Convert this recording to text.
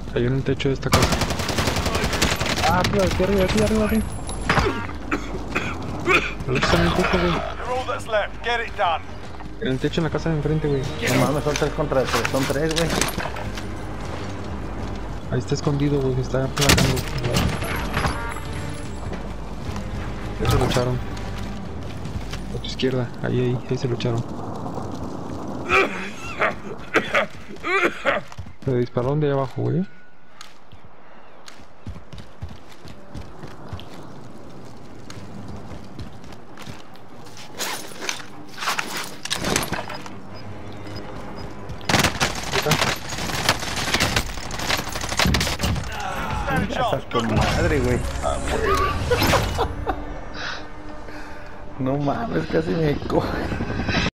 Cayó en el techo de esta casa. Ah, tío, aquí arriba, aquí arriba, aquí. No está en el techo, güey. You're all that's left. Get it done. En el techo en la casa de enfrente, güey. No mames, son 3 contra 3, son 3, güey. Ahí está escondido, güey. Se está placando. Eso lo echaron. A tu izquierda. Ahí se lo echaron. Se dispararon de ahí abajo, güey. Stand Esa sharp. es tu madre, güey. No mames, casi me coge.